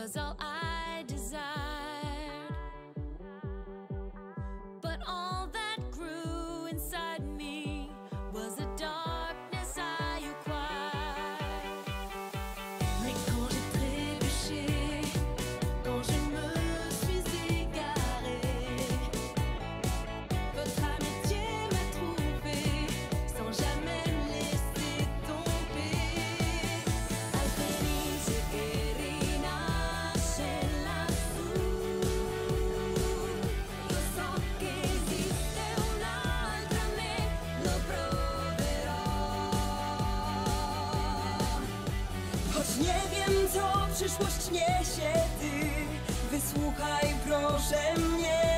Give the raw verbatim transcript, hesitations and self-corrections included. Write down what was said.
was all I desired. But all that grew inside me was a darkness I acquired. Mais quand j'ai trébuché, quand je me suis égarée, votre amitié m'a trouvé sans jamais me laisser tomber. Al felice che rinasce lassù, io so che esiste un'altra me, lo proverò. Choć nie wiem, co przyszłość niesie, Ty wysłuchaj proszę mnie.